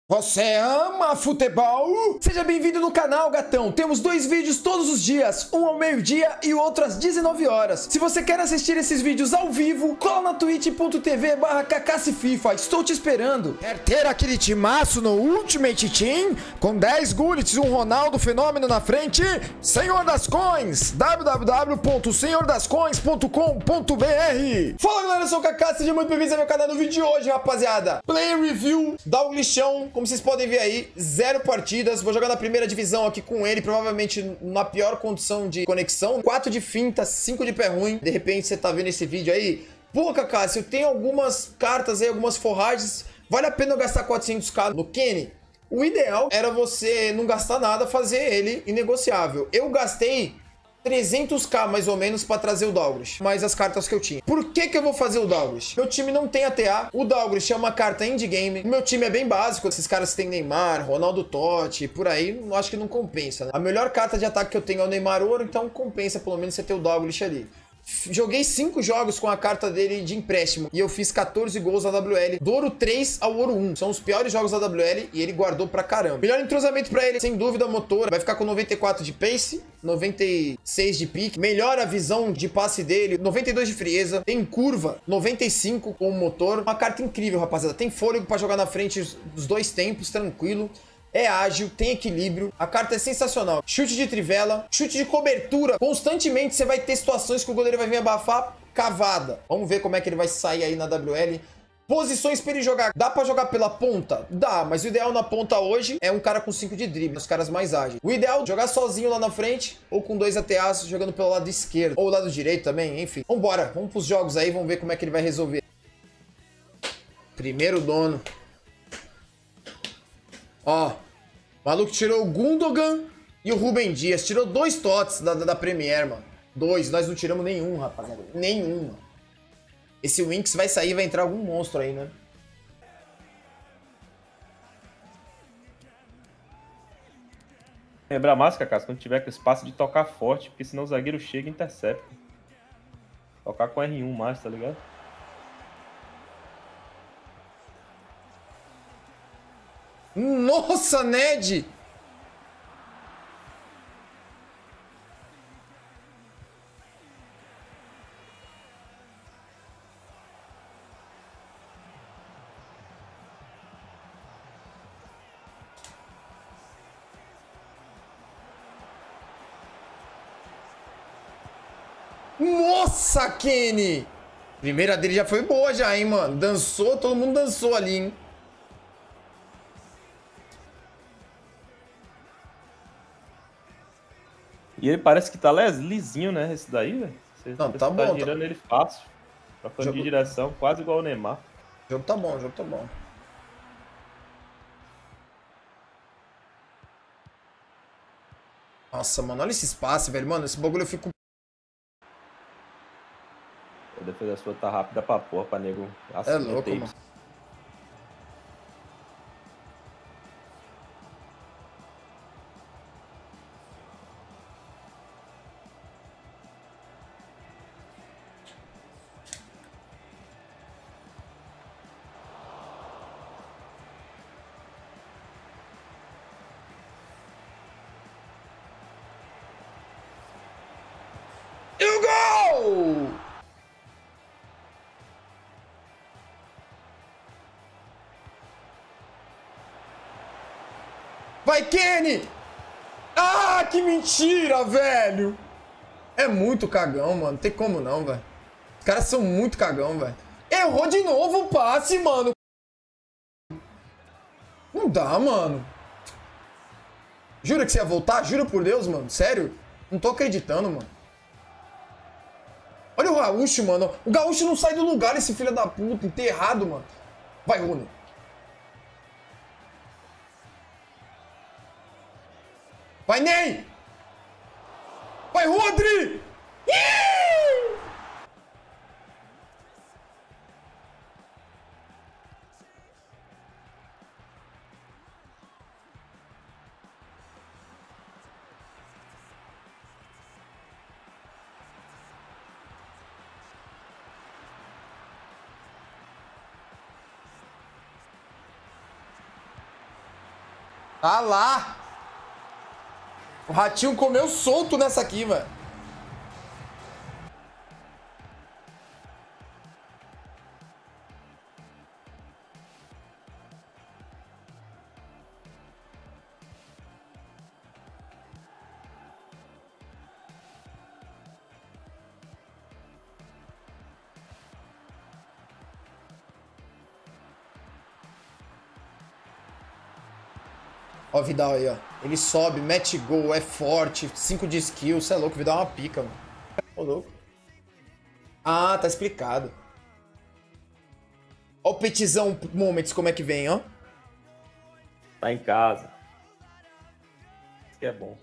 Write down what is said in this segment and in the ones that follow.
Você ama futebol? Seja bem-vindo no canal, gatão. Temos dois vídeos todos os dias, um ao meio-dia e o outro às 19 horas. Se você quer assistir esses vídeos ao vivo, cola na twitch.tv/kkcfifa. Estou te esperando. Quer ter aquele timaço no Ultimate Team? Com 10 Gullits e um Ronaldo Fenômeno na frente? Senhor das Coins, www.senhordascoins.com.br. Fala galera, eu sou o Kaká, sejam muito bem-vindos ao meu canal. No vídeo de hoje, rapaziada, Player Review da Lixão. Como vocês podem ver aí, 0 partidas. Vou jogar na primeira divisão aqui com ele, provavelmente na pior condição de conexão. 4 de finta, 5 de pé ruim. De repente você tá vendo esse vídeo aí. Pô, Kaká, se eu tenho algumas cartas aí, algumas forragens, vale a pena eu gastar 400k no Kenny? O ideal era você não gastar nada, fazer ele inegociável. Eu gastei 300k mais ou menos para trazer o Dalglish, mais as cartas que eu tinha. Por que que eu vou fazer o Dalglish? Meu time não tem ATA, o Dalglish é uma carta endgame, meu time é bem básico, esses caras têm Neymar, Ronaldo Totti, por aí, acho que não compensa, né? A melhor carta de ataque que eu tenho é o Neymar Ouro, então compensa pelo menos você ter o Dalglish ali. Joguei 5 jogos com a carta dele de empréstimo e eu fiz 14 gols na WL, do Ouro 3 ao Ouro 1. São os piores jogos da WL e ele guardou pra caramba. Melhor entrosamento pra ele, sem dúvida, motor. Vai ficar com 94 de pace, 96 de pique. Melhora a visão de passe dele, 92 de frieza. Tem curva, 95 com o motor. Uma carta incrível, rapaziada. Tem fôlego pra jogar na frente dos dois tempos, tranquilo. É ágil, tem equilíbrio, a carta é sensacional. Chute de trivela, chute de cobertura. Constantemente você vai ter situações que o goleiro vai vir abafar cavada. Vamos ver como é que ele vai sair aí na WL. Posições para ele jogar. Dá para jogar pela ponta? Dá, mas o ideal na ponta hoje é um cara com 5 de drible, os caras mais ágeis. O ideal é jogar sozinho lá na frente ou com 2 ATAs jogando pelo lado esquerdo ou lado direito também, enfim. Vambora, vamos pros jogos aí, vamos ver como é que ele vai resolver. Primeiro dono. Ó, o maluco tirou o Gundogan e o Rubem Dias. Tirou 2 TOTS da Premier, mano. 2, nós não tiramos nenhum, rapaziada. Nenhum, mano. Esse Winx vai sair, vai entrar algum monstro aí, né? Lembrar mais, Kaká, quando tiver com espaço de tocar forte, porque senão o zagueiro chega e intercepta. Tocar com R1 mais, tá ligado? Nossa, Ned! Nossa, Kenny! Primeira dele já foi boa já, hein, mano? Dançou, todo mundo dançou ali, hein? E ele parece que tá lisinho, né? Esse daí, velho. Não, tá bom. Tá girando ele fácil. Trocando de direção, quase igual o Neymar. O jogo tá bom, o jogo tá bom. Nossa, mano, olha esse espaço, velho. Mano, esse bagulho eu fico... A defesa sua tá rápida pra porra, pra nego. É louco, mano. E o gol! Vai, Kenny! Ah, que mentira, velho! É muito cagão, mano. Não tem como não, velho. Os caras são muito cagão, velho. Errou de novo o passe, mano. Não dá, mano. Jura que você ia voltar? Jura por Deus, mano? Sério? Não tô acreditando, mano. Olha o Gaúcho, mano. O Gaúcho não sai do lugar, esse filho da puta. Enterrado, mano. Vai, Rune. Vai, Ney! Vai, Rodri! Ih! Ah lá! O ratinho comeu solto nessa aqui, mano. Ó o Vidal aí, ó. Ele sobe, mete gol, é forte, 5 de skill. Você é louco, o Vidal é uma pica, mano. Ô, louco. Ah, tá explicado. Ó o Petizão Moments como é que vem, ó. Tá em casa. Isso que é bom.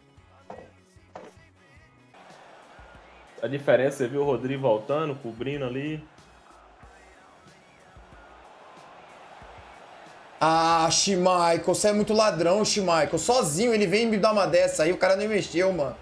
A diferença, você viu o Rodrigo voltando, cobrindo ali. Ah, Schmeichel, você é muito ladrão, Schmeichel. Sozinho ele vem me dar uma dessa aí, o cara nem mexeu, mano.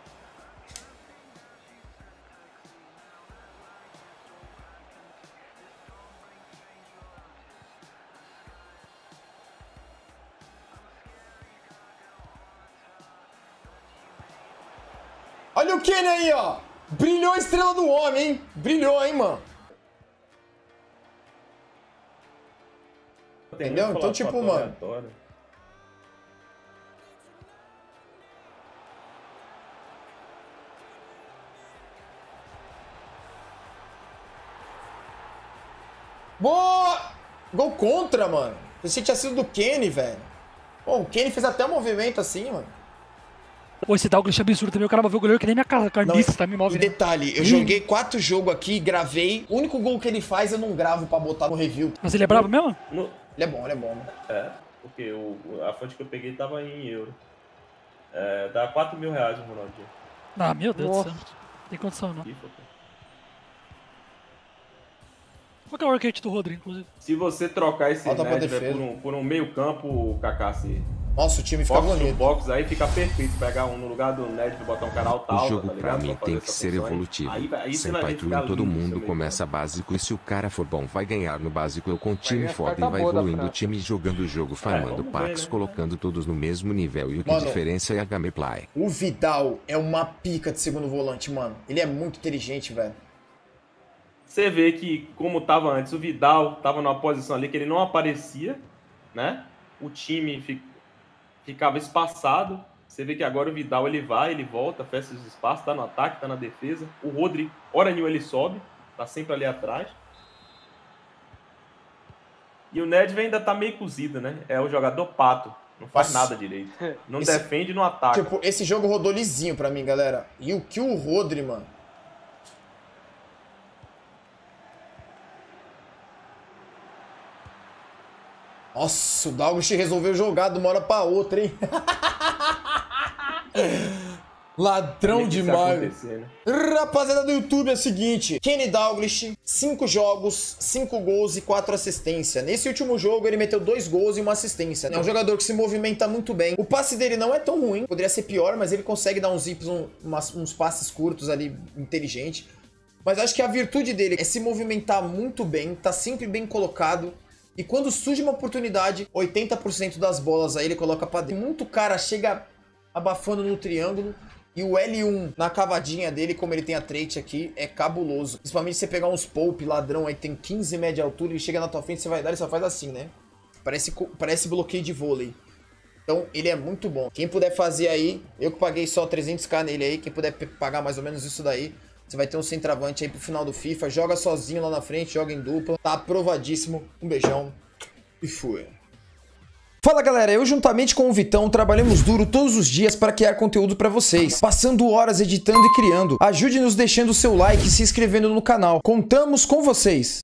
Olha o Kenny aí, ó. Brilhou a estrela do homem, hein? Brilhou, hein, mano. Entendeu? Então, tipo, mano... Boa! Gol contra, mano. Pensei que tinha sido do Kenny, velho. Pô, o Kenny fez até um movimento assim, mano. Pô, esse Douglas é absurdo também. O cara moveu o goleiro que nem minha carniça, tá me movendo. E detalhe, eu joguei 4 jogos aqui, gravei. O único gol que ele faz eu não gravo pra botar no review. Mas ele é brabo mesmo? Ele é bom, mano. É, porque a fonte que eu peguei tava em euro. É, dá 4 mil reais o Ronaldinho. Ah, meu Deus do céu. Não tem condição, não. Qual que é o workout do Rodrigo, inclusive? Se você trocar esse Ned por um meio campo, Kaká, se... Nossa, o time fica bonito. Box aí fica perfeito. Pegar um no lugar do Ned e botar um cara alto. O jogo tá pra mim tem que ser evolutivo. Senpai True, todo mundo começa básico e se o cara for bom vai ganhar no básico. Eu com time foda e vai evoluindo o time jogando o jogo, farmando packs, colocando todos no mesmo nível. E o que diferença é a gameplay. O Vidal é uma pica de segundo volante, mano. Ele é muito inteligente, velho. Você vê que, como tava antes, o Vidal tava numa posição ali que ele não aparecia, né? O time ficava espaçado. Você vê que agora o Vidal, ele vai, ele volta, fecha os espaços, tá no ataque, tá na defesa. O Rodri, hora nenhuma ele sobe, tá sempre ali atrás. E o Nedved ainda tá meio cozido, né? É o jogador pato, não faz nada direito. Não defende, não ataca. Tipo, esse jogo rodou lisinho pra mim, galera. E o que o Rodri, mano... Nossa, o Douglas resolveu jogar de uma hora pra outra, hein? Ladrão demais. Né? Rapaziada do YouTube, é o seguinte. Kenny Dalglish, 5 jogos, 5 gols e 4 assistências. Nesse último jogo, ele meteu 2 gols e 1 assistência. É um jogador que se movimenta muito bem. O passe dele não é tão ruim. Poderia ser pior, mas ele consegue dar uns zips, uns passes curtos ali, inteligente. Mas acho que a virtude dele é se movimentar muito bem, tá sempre bem colocado. E quando surge uma oportunidade, 80% das bolas aí ele coloca pra dentro. Muito cara chega abafando no triângulo. E o L1 na cavadinha dele, como ele tem a trait aqui, é cabuloso. Principalmente se você pegar uns Pope ladrão aí, tem 15 média altura, ele chega na tua frente, você vai dar, ele só faz assim, né? Parece bloqueio de vôlei. Então, ele é muito bom. Quem puder fazer aí, eu que paguei só 300k nele aí, quem puder pagar mais ou menos isso daí, você vai ter um centroavante aí pro final do FIFA. Joga sozinho lá na frente, joga em dupla. Tá aprovadíssimo. Um beijão. E fui. Fala galera, eu juntamente com o Vitão trabalhamos duro todos os dias para criar conteúdo para vocês. Passando horas editando e criando. Ajude-nos deixando o seu like e se inscrevendo no canal. Contamos com vocês.